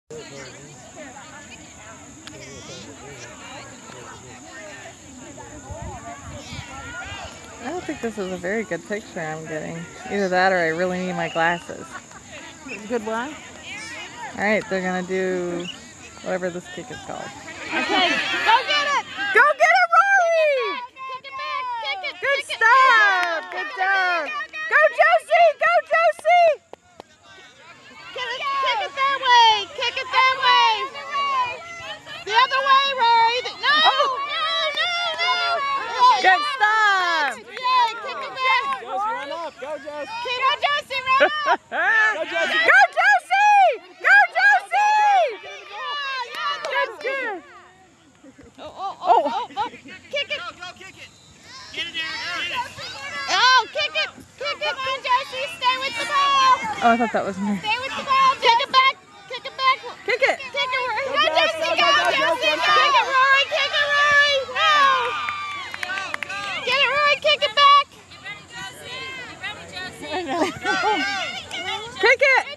I don't think this is a very good picture I'm getting. Either that or I really need my glasses. Good one. Alright, they're gonna do whatever this kick is called. Okay, go get it! Go get it, Rory! Kick it back! Kick it! Good stuff! Good job! Go, Josie! Go, Josie! Kick it that way! Kick it that way! The other way, Rory! No! No! Good stuff! Yeah, kick it back! Josie, run up! Go, Josie! Go, Josie, run up! Go, Josie! Go, Josie! Go, Josie! Good, good. Oh. Kick it! Go, kick it! Get it, Eric! Get it! Oh, kick it! Kick it! Come on, Josie! Stay with the ball! Oh, I thought that was me. Stay with the ball! Kick it back! Kick it back! Kick it! Kick it, Rory! Go, Josie! Go, Josie! Kick it, Rory! Kick it, Rory! No! Get it, Rory! Kick it back! Kick it!